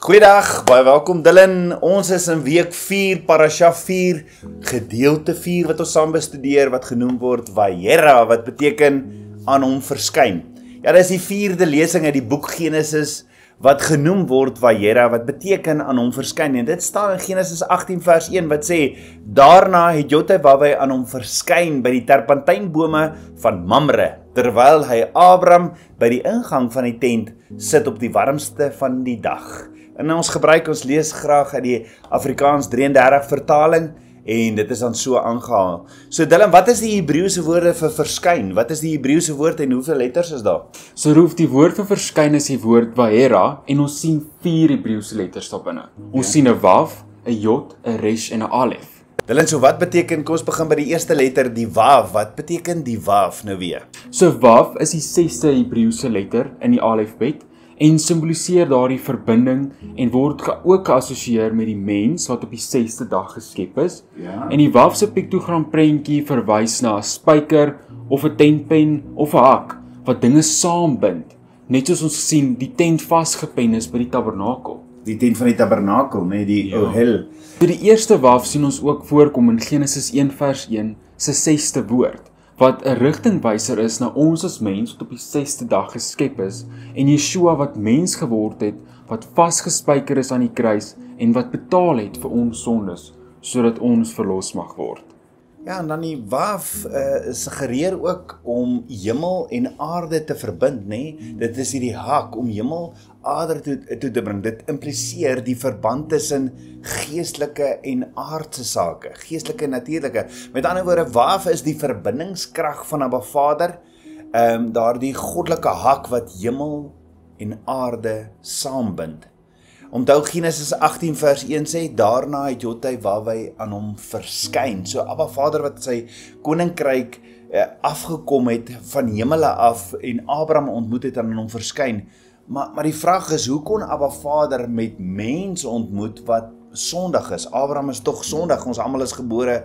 Goeiedag, baie welkom Dylan. Ons is in week 4, parasha 4, gedeelte 4 wat ons saam bestudeer wat genoem word Vayera, wat beteken aan hom verskyn. Ja, dis die 4de lesing uit die boek Genesis wat genoem word Vayera, wat beteken aan hom verskyn. En dit staan in Genesis 18 vers 1 wat sê, daarna het Jotawawai aan hom verskyn by die terpentynbome van Mamre, terwyl hy Abraham by die ingang van die tent sit op die warmste van die dag. En ons lees graag uit die Afrikaans 33 vertaling en dit is dan so aangehaal. So Dylan, wat is die Hebreëse woorde vir verskyn? Wat is die Hebreëse woord en hoeveel letters is daar? So Roef, die woord vir verskyn is die woord Vayera en ons sien 4 Hebreëse letters daar binne. Ons sien 'n Wav, 'n Jod, 'n Resh en 'n Alef. Dylan, so wat beteken, kom ons begin by die eerste letter, die Wav. Wat beteken die Wav nou weer? So Wav is die 6ste Hebreëse letter in die alfabet en simboliseer daardie verbinding en word ook geassosieer met die mens wat op die 6ste dag geskep is. Ja. En die Wav se piktogram prentjie verwys na 'n spyker of 'n tentpen of 'n hak wat dinge saambind, net soos ons sien die tent vasgepen is by die tabernakel. Die tent van die tabernakel, nee, die Ohel. So die eerste Wav sien ons ook voorkom in Genesis 1 vers 1 se 6ste woord, wat 'n rigtingwyser is na ons as mens wat op die 6ste dag geskep is, en Yeshua wat mens geword het, wat vasgespyker is aan die kruis en wat betaal het vir ons sondes, sodat ons verlos mag word. Ja, en dan die Wav suggereer ook om hemel en aarde te verbind, nê? Dit is hierdie hak om hemel aarde toe te bring. Dit impliseer die verband tussen geestelike en aardse sake, geestelike en natuurlike. Met ander woorde, Wav is die verbindingskrag van Abba Vader, daardie goddelike hak wat hemel en aarde saambind. Onthou Genesis 18 vers 1 sê, daarna het Jotawawai aan hom verskyn. So Abba Vader wat sy koninkryk afgekom het van hemele af en Abraham ontmoet het en aan hom verskyn. Maar die vraag is, hoe kon Abba Vader met mense ontmoet wat sondig is? Abraham is tog sondig, ons almal is gebore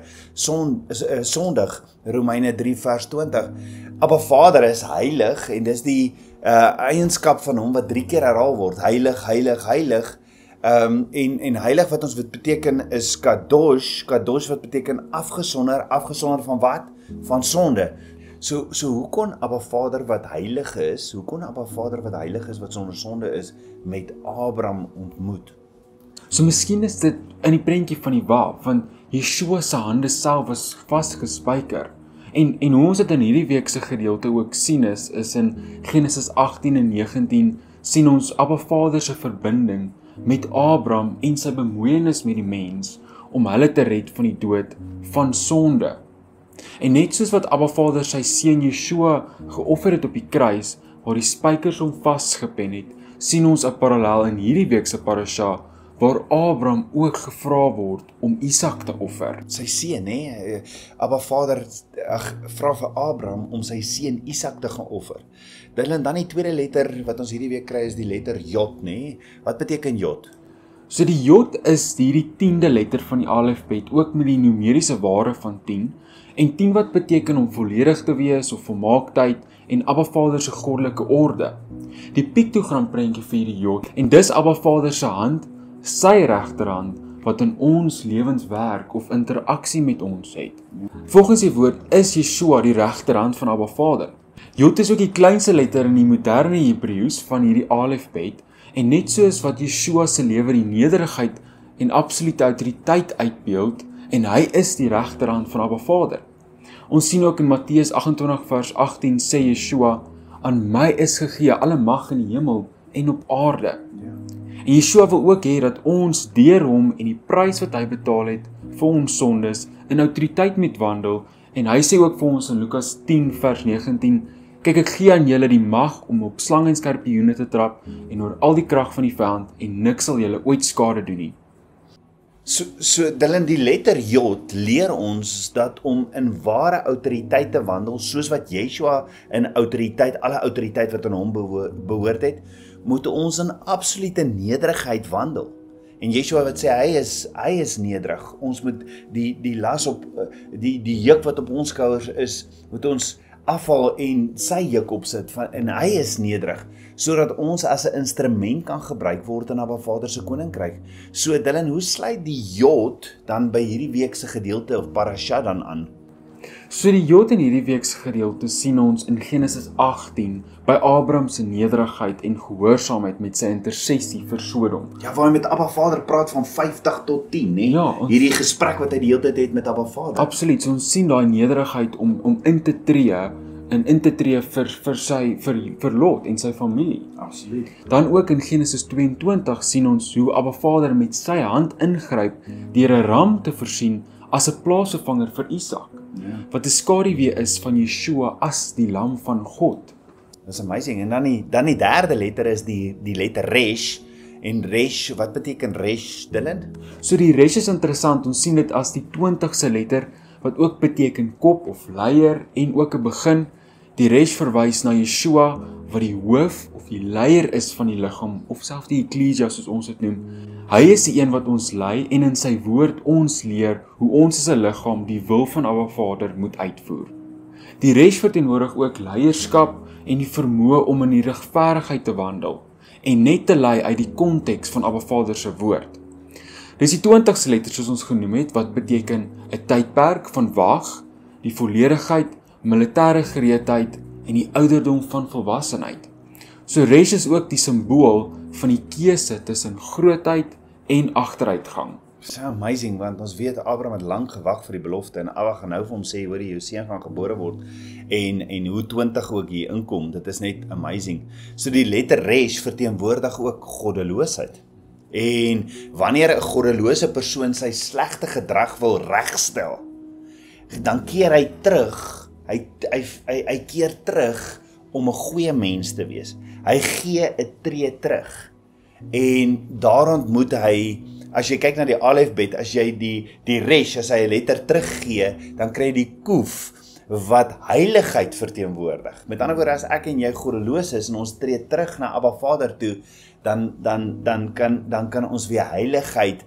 sondig, Romeine 3 vers 20. Abba Vader is heilig en dis die eienskap van hom wat 3 keer herhaal word, heilig, heilig, heilig. En heilig wat ons beteken is kadosh wat beteken afgesonder van wat? Van sonde. So hoe kon Abba Vader wat heilig is, wat sonder sonde is, met Abraham ontmoet? So miskien is dit in die prentjie van die Wav, want Yeshua se hande self was vasgespyker. En hoe ons dit in hierdie week se gedeelte ook sien is in Genesis 18 en 19 sien ons Abba Vader se verbinding met Abraham en sy bemoeienis met die mens om hulle te red van die dood van sonde. En net soos wat Abba Vader sy seun Yeshua geoffer het op die kruis, waar die spykers hom vasgepen het, sien ons 'n parallel in hierdie week se parasha, waar Abraham ook gevra word om Isak te offer. Sy seun, hè? Abba Vader vra vir Abraham om sy seun Isak te gaan offer. Dan die tweede letter wat ons hierdie week kry is die letter Jod, nê? Wat beteken Jod? So die Jod is hierdie 10de letter van die alfabet, ook met die numeriese waarde van 10, en 10 wat beteken om volledig te wees of volmaaktheid en Abba Vader se goddelike orde. Die piktogram prentjie vir die Jod, en dis Abba Vader se hand, sy regterhand, wat in ons lewens werk of interaksie met ons het. Volgens die woord is Yeshua die regterhand van Abba Vader. Jod is ook die kleinste letter in die moderne Hebreëus van hierdie alfabet, en net soos wat Yeshua se lewe die nederigheid en absolute autoriteit uitbeeld, en hy is die regterhand van Abba Vader. Ons sien ook in Matteus 28 vers 18 sê Yeshua, aan my is gegee alle mag in die hemel en op aarde. En Yeshua wil ook hê dat ons deur hom en die prys wat hy betaal het vir ons sondes in autoriteit moet wandel, en hy sê ook vir ons in Lukas 10 vers 19, kyk, ek gee aan julle die mag om op slang en skorpioene te trap en oor al die krag van die vyand, en niks sal julle ooit skade doen nie. So Dylan, die letter Jod leer ons dat om in ware autoriteit te wandel, soos wat Yeshua in autoriteit, alle autoriteit wat aan hom behoort het, moet ons in absolute nederigheid wandel. En Yeshua wat sê, hy is nederig. Ons moet die las op, die juk wat op ons skouers is, moet ons afval en sy juk opsit en hy is nederig, sodat ons as 'n instrument kan gebruik word in Abba Vader se koninkryk. So Dylan, hoe sluit die Jod dan by hierdie week se gedeelte of parasha dan aan? So die Jod in hierdie week se gedeelte sien ons in Genesis 18 by Abraham se nederigheid en gehoorsaamheid met sy intersessie vir Sodom. Ja, waar hy met Abba Vader praat van 50 tot 10, né? Ja, hierdie gesprek wat hy die hele tyd het met Abba Vader. Absoluut, so ons sien daai nederigheid om in te tree vir Lot en sy familie. Absoluut. Dan ook in Genesis 22 sien ons hoe Abba Vader met sy hand ingryp deur 'n ram te voorsien as 'n plaasvervanger vir Isak. Ja. Wat 'n skaduwee is van Yeshua as die lam van God. Dis amazing. En dan die derde letter is die letter Resh. En Resh, wat beteken Resh, Dylan? So die Resh is interessant, ons sien dit as die 20ste letter wat ook beteken kop of leier en ook 'n begin. Die Resh verwys na Yeshua wat die hoof of die leier is van die liggaam of selfs die eklesia soos ons dit noem. Hy is die een wat ons lei en in sy woord ons leer hoe ons as 'n liggaam die wil van Abba Vader moet uitvoer. Die Resh verteenwoordig ook leierskap en die vermoë om in die regverdigheid te wandel en net te lei uit die konteks van Abba Vader se woord. Dis die 20ste letter soos ons genoem het wat beteken 'n tydperk van wag, die volledigheid, militêre gereedheid en die ouderdom van volwassenheid. So Resh is ook die simbool van die keuse tussen grootheid en agteruitgang. So amazing, want ons weet Abraham het lank gewag vir die belofte en Abba gaan nou vir hom sê, hoor jy, jou seun gaan gebore word en hoe 20 ook hier inkom, dit is net amazing. So die letter Resh verteenwoordig ook goddeloosheid. En wanneer 'n goddelose persoon sy slegte gedrag wil regstel, dan keer hy terug, hy keer terug om 'n goeie mens te wees. Hy gee 'n tree terug. En daarom moet hy, as jy kyk na die alefbet, as jy die Resh, as hy 'n letter teruggee, dan kry jy die koef wat heiligheid verteenwoordig. Met ander woorde, as ek en jy goddeloos is en ons tree terug na Abba Vader toe, dan kan ons weer heiligheid,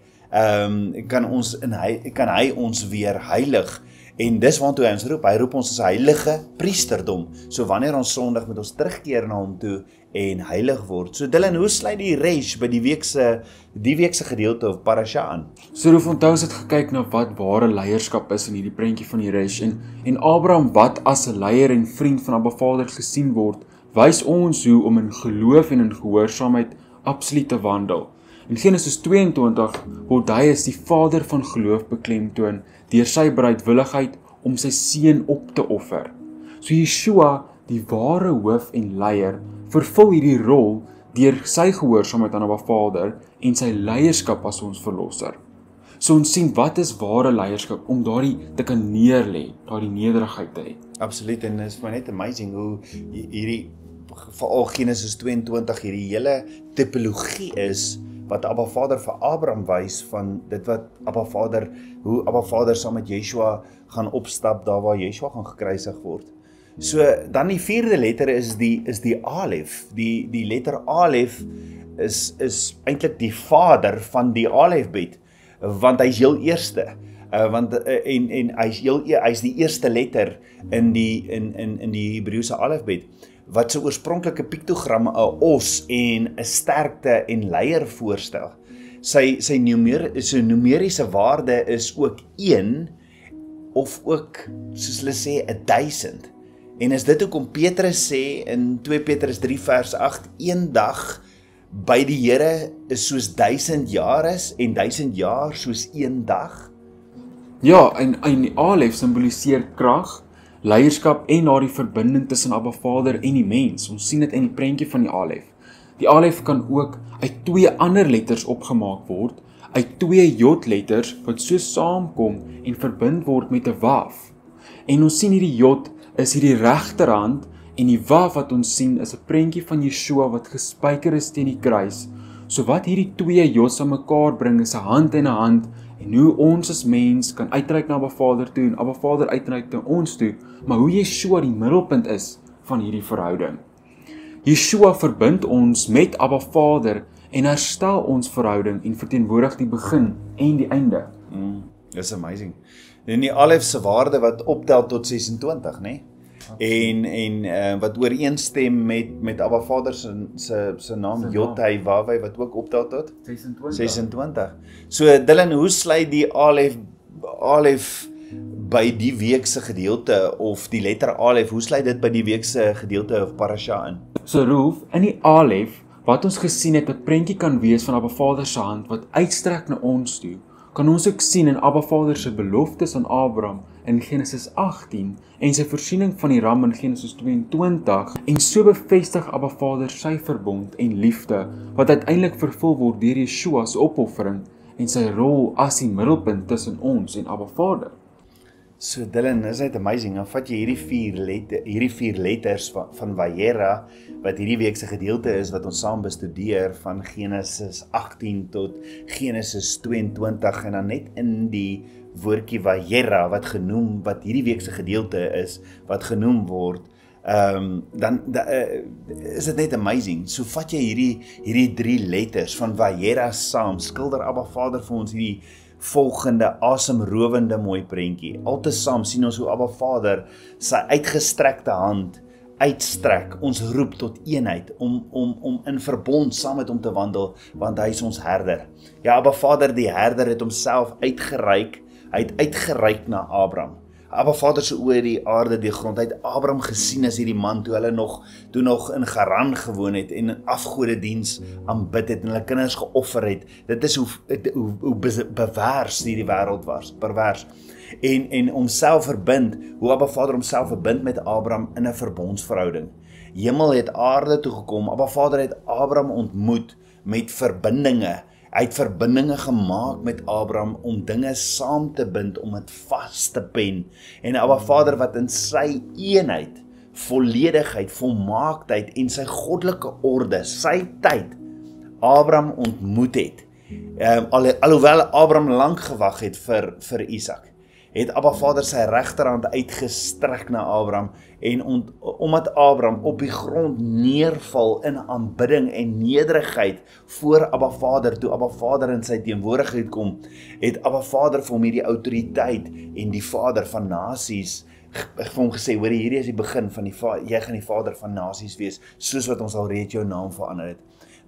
kan hy ons weer heilig. En dis waartoe hy ons roep. Hy roep ons as 'n heilige priesterdom. So wanneer ons sondig, moet ons terugkeer na hom toe en heilig word. So Dylan, hoe sluit die Resh by die week se gedeelte of parasha aan? So onthou ons het gekyk na wat ware leierskap is in hierdie prentjie van die Resh en Abraham wat as 'n leier en vriend van Abba Vader gesien word, wys ons hoe om in geloof en in gehoorsaamheid absoluut te wandel. In Genesis 22 word hy as die vader van geloof beklemtoon deur sy bereidwilligheid om sy seun op te offer. So Yeshua, die ware hoof en leier, vervul hierdie rol deur sy gehoorsaamheid aan Abba Vader en sy leierskap as ons verlosser. So ons sien wat is ware leierskap om daardie te kan neerlê, daardie nederigheid te hê. Absoluut, en dit is maar net amazing hoe hierdie, veral Genesis 22, hierdie hele tipologie is wat Abba Vader vir Abraham wys van dit wat hoe Abba Vader saam met Yeshua gaan opstap daar waar Yeshua gaan gekruisig word. So dan die vierde letter is die Alef. Die letter Alef is eintlik die vader van die alefbet, want hy's heel eerste. En hy's die eerste letter in die Hebreëse alefbet, wat sy oorspronklike piktogram 'n os en 'n sterkte en leier voorstel. Sy numeriese waarde is ook 1 of ook, soos hulle sê, 1000. En is dit hoekom Petrus sê in 2 Petrus 3 vers 8, een dag by die Here is soos 1000 jaar is en 1000 jaar soos een dag? Ja, en die Alef simboliseer krag, leierskap en daardie verbinding tussen Abba Vader en die mens. Ons sien dit in die prentjie van die Alef. Die Alef kan ook uit 2 ander letters opgemaak word, uit 2 Jod-letters wat so saamkom en verbind word met 'n Waf. En ons sien hierdie Jod is hierdie regterhand en die Waf wat ons sien is 'n prentjie van Yeshua wat gespyker is teen die kruis. So wat hierdie 2 Jods aan mekaar bring is 'n hand en 'n hand, en hoe ons as mens kan uitreik na Abba Vader toe en Abba Vader uitreik na ons toe, maar hoe Yeshua die middelpunt is van hierdie verhouding. Yeshua verbind ons met Abba Vader en herstel ons verhouding en verteenwoordig die begin en die einde. Dis amazing. En die Alef se waarde wat optel tot 26, né? en wat ooreenstem met Abba Vader se naam Jotai Wawai wat ook opdaal tot 26. So Dylan, hoe sluit die Alef by die week se gedeelte of die letter Alef, hoe sluit dit by die week se gedeelte of parasha in? So Roef, in die Alef wat ons gesien het, 'n prentjie kan wees van Abba Vader se hand wat uitstrek na ons toe, kan ons ook sien in Abba Vader se beloftes aan Abraham in Genesis 18 en sy voorsiening van die ram in Genesis 22 en so bevestig Abba Vader sy verbond en liefde wat uiteindelik vervul word deur Yeshua se opoffering en sy rol as die middelpunt tussen ons en Abba Vader. So Dylan, is net amazing, dan vat jy hierdie vier letters van Vayera, wat hierdie week se gedeelte is, wat ons saam bestudeer, van Genesis 18 tot Genesis 22, en dan net in die woordjie Vayera, wat hierdie week se gedeelte is, wat genoem word, dan is dit net amazing. So vat jy hierdie 3 letters van Vayera saam, skilder Abba Vader vir ons hierdie volgende asemrowende mooi prentjie. Altesaam sien ons hoe Abba Vader sy uitgestrekte hand uitstrek, ons roep tot eenheid, om in verbond saam met hom te wandel, want hy is ons herder. Ja, Abba Vader die herder het homself uitgereik na Abraham. Abba Vader se oë die aarde, die grond, hy het Abraham gesien as hierdie man, toe hulle nog in Haran gewoon het, en afgodediens aanbid het, en hulle kinders geoffer het. Dit is hoe pervers hierdie wêreld was, pervers. En homself verbind, hoe Abba Vader homself verbind met Abraham in 'n verbondsverhouding. Hemel het aarde toe gekom, Abba Vader het Abraham ontmoet met verbindinge. Hy het verbindinge gemaak met Abraham om dinge saam te bind, om dit vas te pen. En Abba Vader wat in sy eenheid, volledigheid, volmaaktheid en sy goddelike orde, sy tyd, Abraham ontmoet het. Alhoewel Abraham lank gewag het vir Isak, het Abba Vader sy regterhand uitgestrek na Abraham, en omdat Abraham op die grond neerval in aanbidding en nederigheid voor Abba Vader, toe Abba Vader in sy teenwoordigheid kom, het Abba Vader vir hom hierdie autoriteit en die Vader van nasies vir hom gesê, hoor, hierdie is die begin van jy gaan die Vader van nasies wees, soos wat ons al reeds jou naam verander het.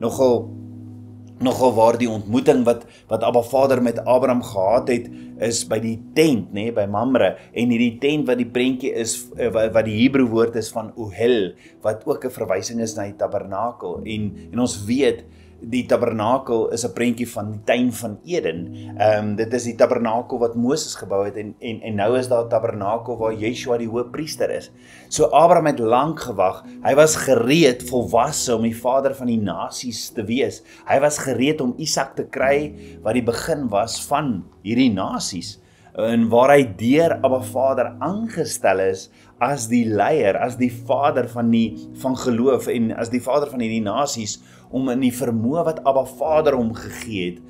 Nogal waar die ontmoeting wat Abba Vader met Abraham gehad het, is by die tent, by Mamre, en hierdie tent wat die prentjie is, wat die Hebreë woord is van Ohel, wat ook 'n verwysing is na die tabernakel, en ons weet, die tabernakel is 'n prentjie van die tuin van Eden. Dit is die tabernakel wat Moses gebou het, en nou is daar 'n tabernakel waar Yeshua die hoëpriester is. So Abraham het lank gewag, hy was gereed, volwasse, om die vader van die nasies te wees. Hy was gereed om Isak te kry, wat die begin was van hierdie nasies, en waar hy deur Abba Vader aangestel is as die leier, as die vader van geloof, en as die vader van hierdie nasies, om in die vermoë wat Abba Vader hom gegee het,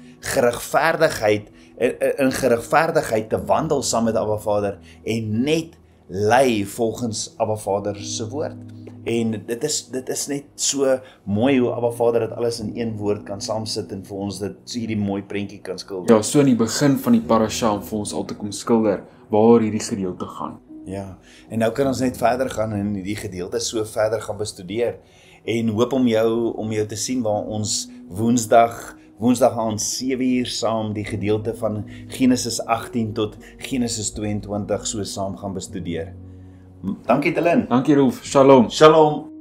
in geregverdigheid te wandel saam met Abba Vader, en net lei volgens Abba Vader se woord. En dit is net so mooi hoe Abba Vader dit alles in een woord kan saamsit en vir ons dit so hierdie mooi prentjie kan skilder. Ja, so in die begin van die parasha om vir ons al te kom skilder waar hierdie gedeelte gaan. Ja, en nou kan ons net verder gaan en die gedeelte so verder gaan bestudeer, en hoop om jou te sien waar ons woensdag aan 7:00 saam die gedeelte van Genesis 18 tot Genesis 22 so saam gaan bestudeer. Dankie Dylan. Dankie Rolf. Shalom. Shalom.